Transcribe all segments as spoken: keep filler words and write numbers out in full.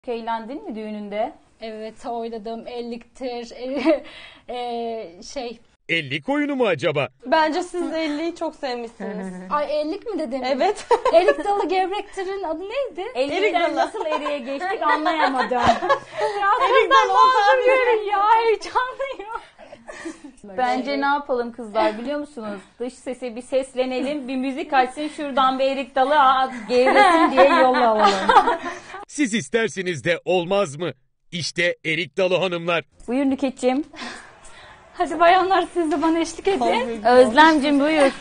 Eğlendin mi düğününde? Evet, oynadım. Elliktir. E, e, şey. Ellik oyunu mu acaba? Bence siz elliyi çok sevmişsiniz. Ay ellik mi dedim? Evet. Erik dalı gevrektir'in adı neydi? Ellikten dalı. nasıl eriye geçtik anlayamadım. Erik dalı Ağzım görün ya, heyecanlıyım. Bence ne yapalım kızlar biliyor musunuz? Dış sese bir seslenelim, bir müzik açsın, şuradan bir erik dalı at, gevresin diye yol alalım. Siz isterseniz de olmaz mı? İşte Erik Dalı hanımlar. Buyur Nükhetciğim. Hadi bayanlar, siz de bana eşlik edin. Özlemciğim buyur.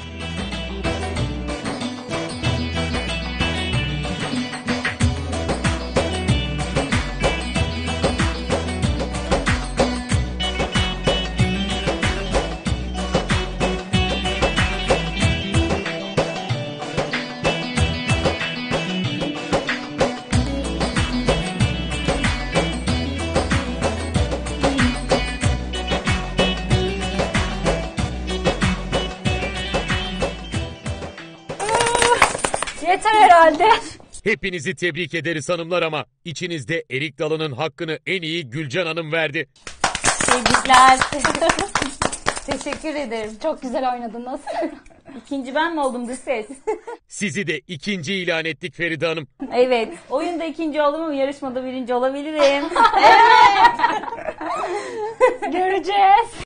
Yeter herhalde. Hepinizi tebrik ederiz hanımlar ama içinizde Erik Dalı'nın hakkını en iyi Gülcan Hanım verdi. Tebrikler. Teşekkür ederim. Çok güzel oynadınız. İkinci ben mi oldum dış ses? Sizi de ikinci ilan ettik Feride Hanım. Evet. Oyunda ikinci oldum ama yarışmada birinci olabilirim. Göreceğiz.